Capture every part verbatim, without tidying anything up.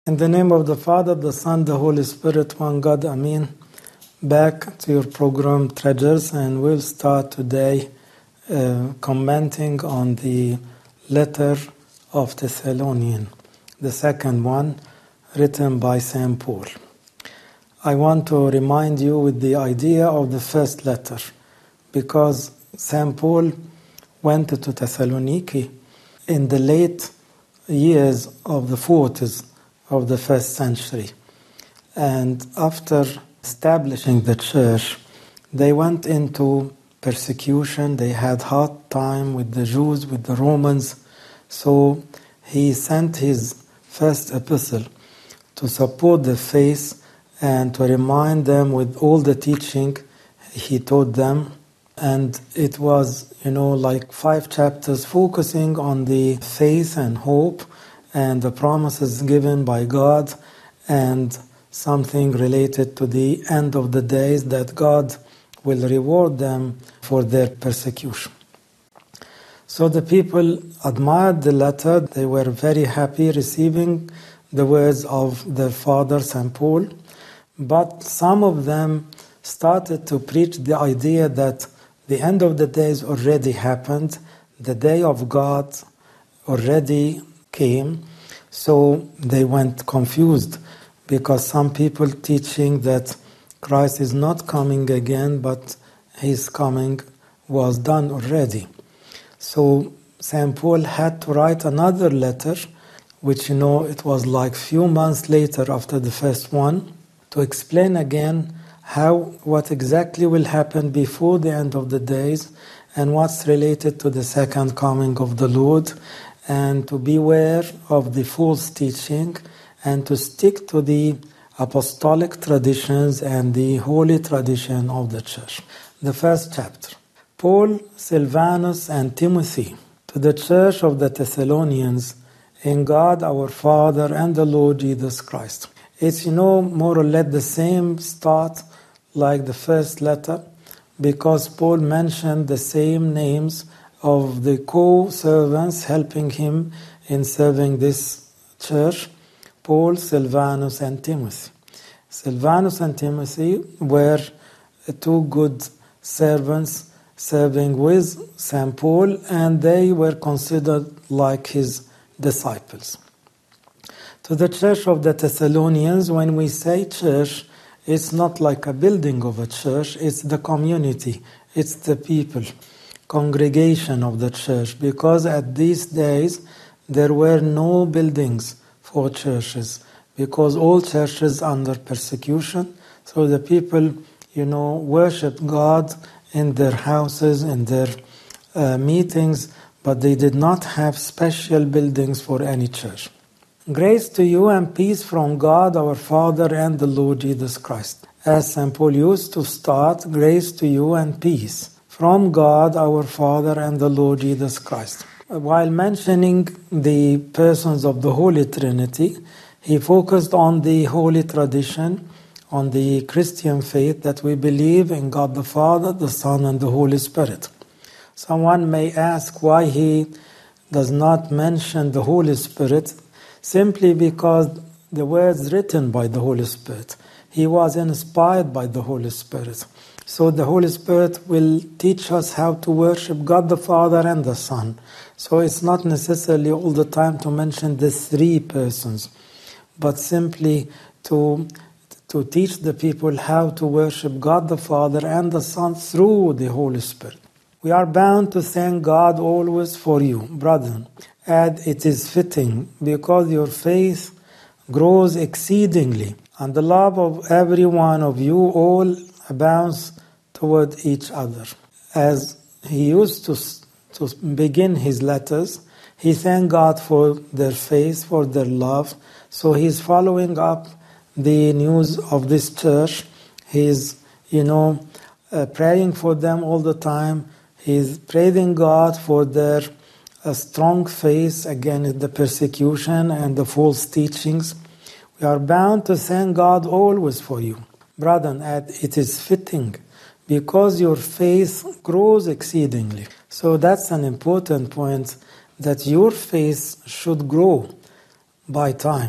In the name of the Father, the Son, the Holy Spirit, one God, Amen. Back to your program, Treasures, and we'll start today uh, commenting on the letter of Thessalonians, the second one, written by Saint Paul. I want to remind you with the idea of the first letter, because Saint Paul went to Thessaloniki in the late years of the forties of the first century. And after establishing the church, they went into persecution. They had hard time with the Jews, with the Romans. So he sent his first epistle to support the faith and to remind them with all the teaching he taught them. And it was, you know, like five chapters focusing on the faith and hope and the promises given by God, and something related to the end of the days that God will reward them for their persecution. So the people admired the letter. They were very happy receiving the words of their father, Saint Paul. But some of them started to preach the idea that the end of the days already happened. The day of God already came. So they went confused, because some people teaching that Christ is not coming again, but his coming was done already. So Saint Paul had to write another letter, which, you know, it was like few months later after the first one, to explain again how, what exactly will happen before the end of the days, and what's related to the second coming of the Lord, and to beware of the false teaching, and to stick to the apostolic traditions and the holy tradition of the church. The first chapter. Paul, Silvanus, and Timothy, to the church of the Thessalonians, in God our Father and the Lord Jesus Christ. It's, you know, more or less the same start like the first letter, because Paul mentioned the same names of the co-servants helping him in serving this church: Paul, Silvanus, and Timothy. Silvanus and Timothy were two good servants serving with Saint Paul, and they were considered like his disciples. To the church of the Thessalonians, when we say church, it's not like a building of a church, it's the community, it's the people, congregation of the church, because at these days there were no buildings for churches, because all churches under persecution. So the people, you know, worshiped God in their houses, in their uh, meetings, but they did not have special buildings for any church. Grace to you and peace from God our Father and the Lord Jesus Christ. As Saint Paul used to start, grace to you and peace from God our Father and the Lord Jesus Christ. While mentioning the persons of the Holy Trinity, he focused on the holy tradition, on the Christian faith, that we believe in God the Father, the Son, and the Holy Spirit. Someone may ask why he does not mention the Holy Spirit, simply because the words written by the Holy Spirit. He was inspired by the Holy Spirit. So the Holy Spirit will teach us how to worship God the Father and the Son. So it's not necessarily all the time to mention the three persons, but simply to, to teach the people how to worship God the Father and the Son through the Holy Spirit. We are bound to thank God always for you, brethren, and it is fitting, because your faith grows exceedingly, and the love of every one of you all abounds toward each other. As he used to, to begin his letters, he thanked God for their faith, for their love. So he's following up the news of this church. He's, you know, uh, praying for them all the time. He's praising God for their uh, strong faith against the persecution and the false teachings. We are bound to thank God always for you, brethren, and it is fitting, because your faith grows exceedingly. So that's an important point, that your faith should grow by time.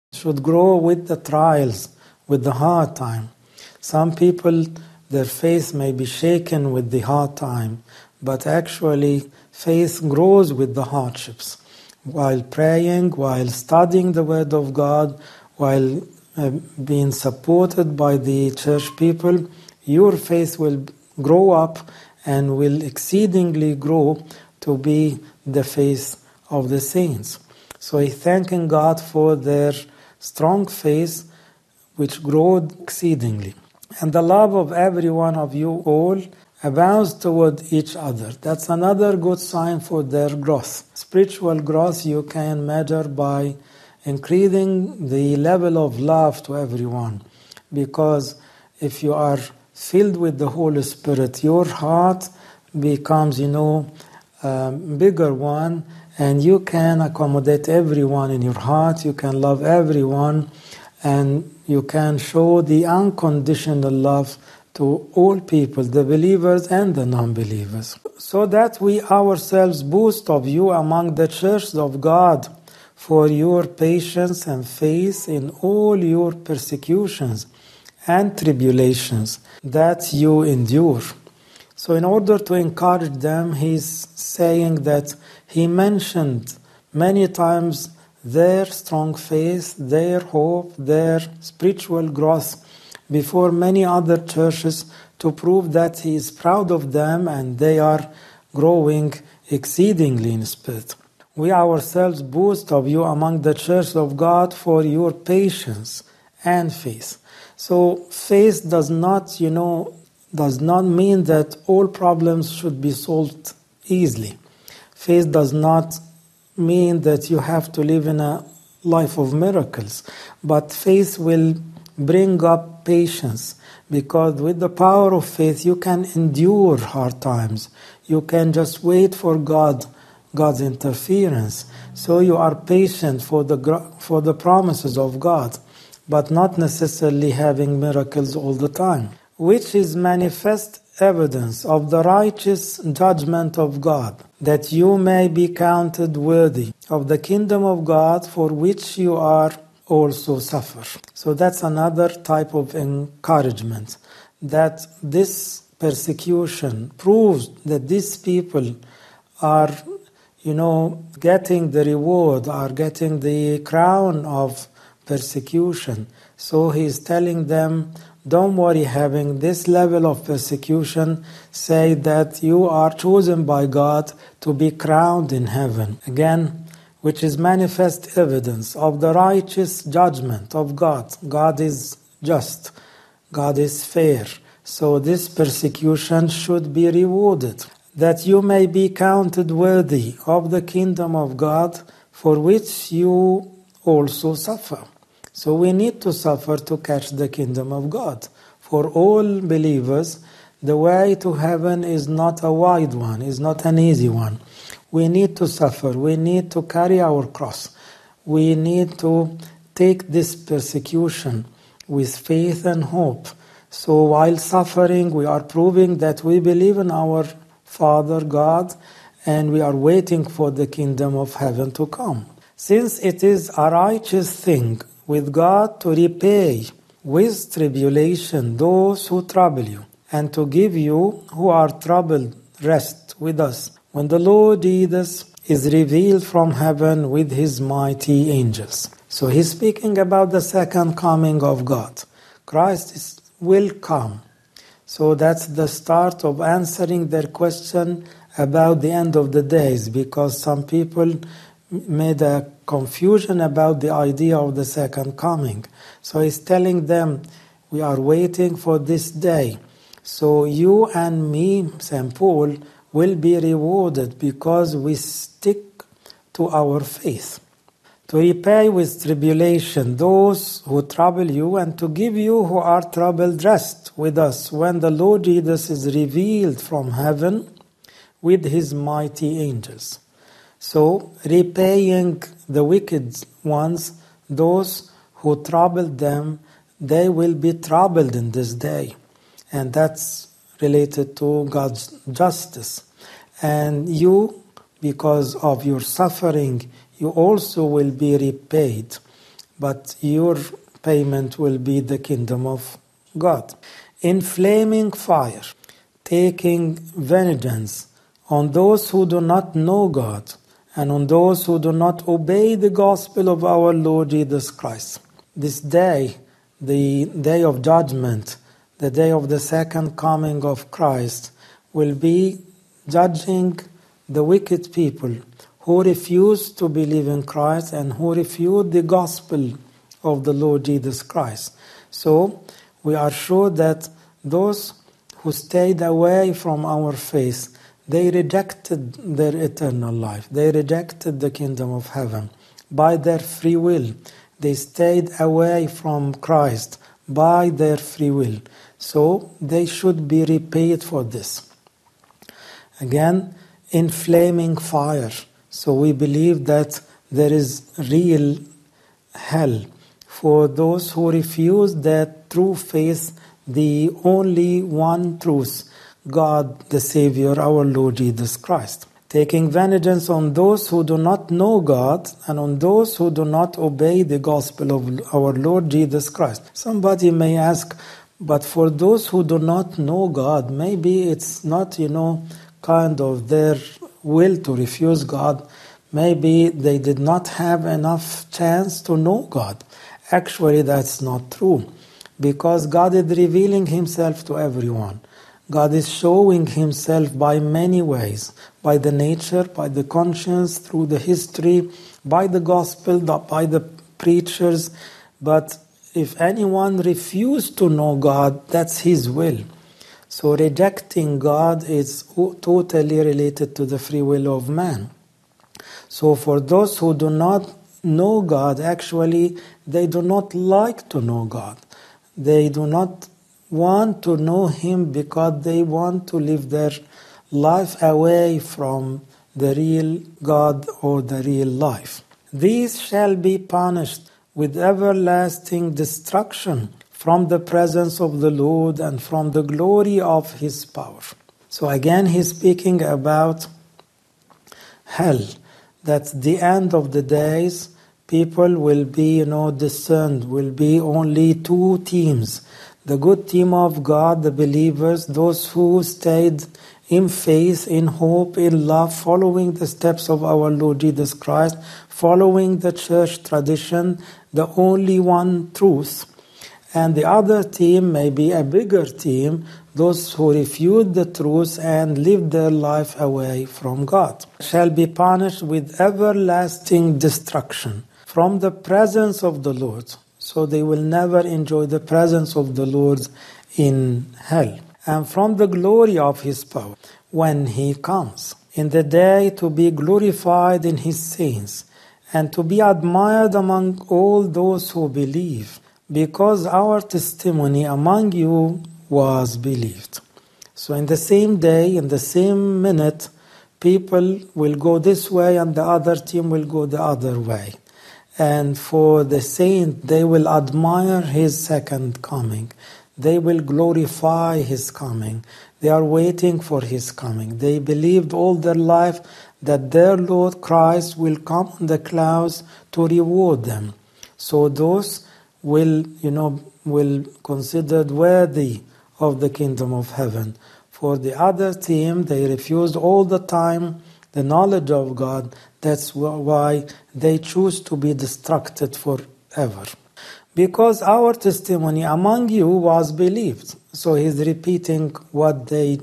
should grow with the trials, with the hard time. Some people, their faith may be shaken with the hard time, but actually faith grows with the hardships. While praying, while studying the Word of God, while uh, being supported by the church people, your faith will grow up and will exceedingly grow to be the faith of the saints. So I thanking God for their strong faith which growed exceedingly. And the love of every one of you all abounds toward each other. That's another good sign for their growth. Spiritual growth you can measure by increasing the level of love to everyone. Because if you are filled with the Holy Spirit, your heart becomes, you know, a bigger one, and you can accommodate everyone in your heart, you can love everyone, and you can show the unconditional love to all people, the believers and the non-believers. So that we ourselves boast of you among the churches of God for your patience and faith in all your persecutions and tribulations that you endure. So in order to encourage them, he's saying that he mentioned many times their strong faith, their hope, their spiritual growth before many other churches to prove that he is proud of them and they are growing exceedingly in spirit. We ourselves boast of you among the church of God for your patience and faith. So faith does not, you know, does not mean that all problems should be solved easily. Faith does not mean that you have to live in a life of miracles, but faith will bring up patience, because with the power of faith you can endure hard times. You can just wait for God, God's interference. So you are patient for the for the promises of God, but not necessarily having miracles all the time, which is manifest evidence of the righteous judgment of God, that you may be counted worthy of the kingdom of God for which you are also suffer. So that's another type of encouragement, that this persecution proves that these people are, you know, getting the reward, are getting the crown of persecution. So he's telling them, don't worry, having this level of persecution, say that you are chosen by God to be crowned in heaven. Again, which is manifest evidence of the righteous judgment of God. God is just. God is fair. So this persecution should be rewarded, that you may be counted worthy of the kingdom of God, for which you also suffer. So we need to suffer to catch the kingdom of God. For all believers, the way to heaven is not a wide one, is not an easy one. We need to suffer. We need to carry our cross. We need to take this persecution with faith and hope. So while suffering, we are proving that we believe in our Father God, and we are waiting for the kingdom of heaven to come. Since it is a righteous thing with God to repay with tribulation those who trouble you, and to give you who are troubled rest with us, when the Lord Jesus is revealed from heaven with his mighty angels. So he's speaking about the second coming of God. Christ is, will come. So that's the start of answering their question about the end of the days, because some people made a confusion about the idea of the second coming. So he's telling them, we are waiting for this day. So you and me, Saint Paul, will be rewarded because we stick to our faith. To repay with tribulation those who trouble you, and to give you who are troubled rest with us, when the Lord Jesus is revealed from heaven with his mighty angels. So, repaying the wicked ones, those who troubled them, they will be troubled in this day. And that's related to God's justice. And you, because of your suffering, you also will be repaid but your payment will be the kingdom of God. In flaming fire, taking vengeance on those who do not know God and on those who do not obey the gospel of our Lord Jesus Christ. This day, the day of judgment, the day of the second coming of Christ, will be judging the wicked people who refuse to believe in Christ and who refuse the gospel of the Lord Jesus Christ. So, we are sure that those who stayed away from our faith, they rejected their eternal life. They rejected the kingdom of heaven by their free will. They stayed away from Christ by their free will. So they should be repaid for this. Again, in flaming fire. So we believe that there is real hell for those who refuse that true faith, the only one truth, God the Savior, our Lord Jesus Christ. Taking vengeance on those who do not know God and on those who do not obey the gospel of our Lord Jesus Christ. Somebody may ask, but for those who do not know God, maybe it's not, you know, kind of their will to refuse God. Maybe they did not have enough chance to know God. Actually, that's not true, because God is revealing Himself to everyone. God is showing Himself by many ways, by the nature, by the conscience, through the history, by the gospel, by the preachers. But if anyone refuses to know God, that's his will. So rejecting God is totally related to the free will of man. So for those who do not know God, actually, they do not like to know God. They do not want to know Him because they want to live their life away from the real God or the real life. These shall be punished with everlasting destruction from the presence of the Lord and from the glory of His power. So again, he's speaking about hell. That's the end of the days. People will be, you know, discerned, will be only two teams. The good team of God, the believers, those who stayed in faith, in hope, in love, following the steps of our Lord Jesus Christ, following the church tradition, the only one truth. And the other team may be a bigger team, those who refuse the truth and live their life away from God, shall be punished with everlasting destruction from the presence of the Lord. So they will never enjoy the presence of the Lord in hell. And from the glory of His power when He comes, in the day to be glorified in His saints, and to be admired among all those who believe, because our testimony among you was believed. So in the same day, in the same minute, people will go this way and the other team will go the other way. And for the saint, they will admire his second coming. They will glorify his coming. They are waiting for his coming. They believed all their life that their Lord Christ will come on the clouds to reward them. So those will, you know, will considered worthy of the kingdom of heaven. For the other team, they refused all the time the knowledge of God. That's why they choose to be destructed forever. Because our testimony among you was believed. So he's repeating what they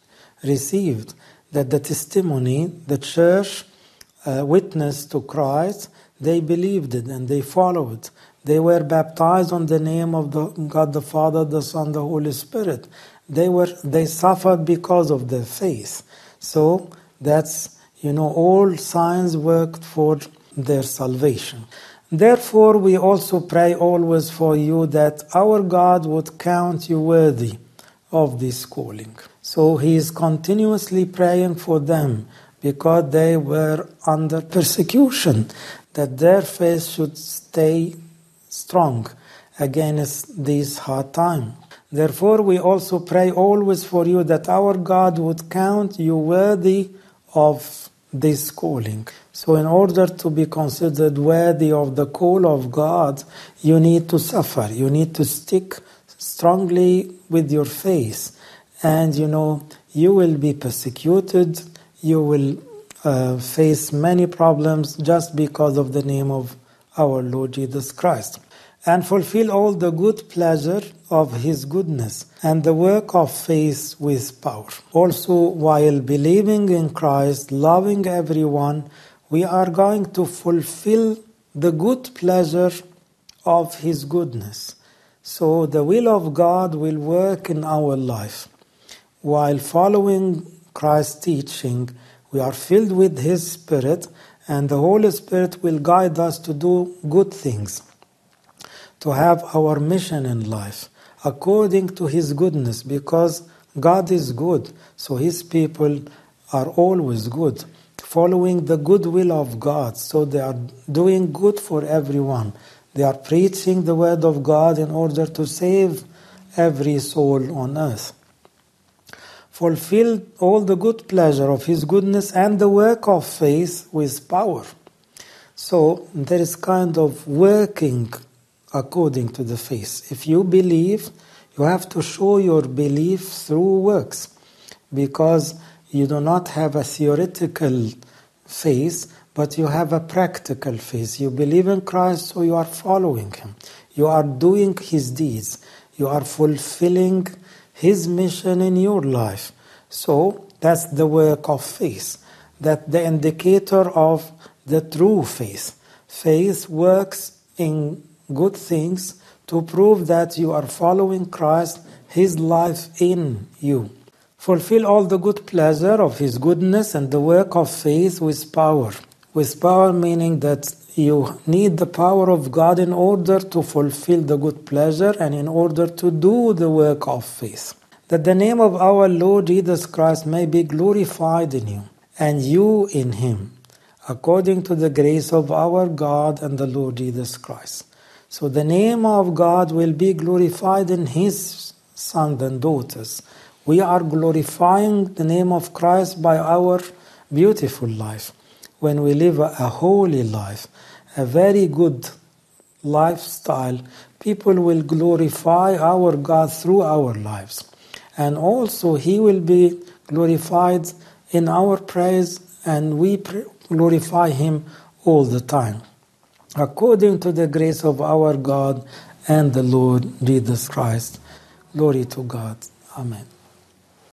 received. That the testimony, the church uh, witness to Christ, they believed it and they followed. They were baptized on the name of the God the Father, the Son, the Holy Spirit. They were they suffered because of their faith. So that's, you know, all signs worked for their salvation. Therefore, we also pray always for you that our God would count you worthy of this calling. So he is continuously praying for them because they were under persecution, that their faith should stay strong against this hard time. Therefore, we also pray always for you that our God would count you worthy of this calling. So in order to be considered worthy of the call of God, you need to suffer. You need to stick strongly with your faith. And you know, you will be persecuted. You will uh, face many problems just because of the name of our Lord Jesus Christ. And fulfill all the good pleasure of His goodness and the work of faith with power. Also, while believing in Christ, loving everyone, we are going to fulfill the good pleasure of His goodness. So the will of God will work in our life. While following Christ's teaching, we are filled with His Spirit, and the Holy Spirit will guide us to do good things, to have our mission in life according to His goodness, because God is good, so His people are always good, following the good will of God. So they are doing good for everyone. They are preaching the word of God in order to save every soul on earth. Fulfill all the good pleasure of His goodness and the work of faith with power. So there is kind of working according to the faith. If you believe, you have to show your belief through works, because you do not have a theoretical faith, but you have a practical faith. You believe in Christ, so you are following Him. You are doing His deeds. You are fulfilling His mission in your life. So that's the work of faith. That's the indicator of the true faith. Faith works in good things to prove that you are following Christ, His life in you. Fulfill all the good pleasure of His goodness and the work of faith with power. With power meaning that you need the power of God in order to fulfill the good pleasure and in order to do the work of faith. That the name of our Lord Jesus Christ may be glorified in you, and you in Him, according to the grace of our God and the Lord Jesus Christ. So the name of God will be glorified in His sons and daughters. We are glorifying the name of Christ by our beautiful life. When we live a holy life, a very good lifestyle, people will glorify our God through our lives. And also He will be glorified in our praise, and we glorify Him all the time, according to the grace of our God and the Lord Jesus Christ. Glory to God. Amen.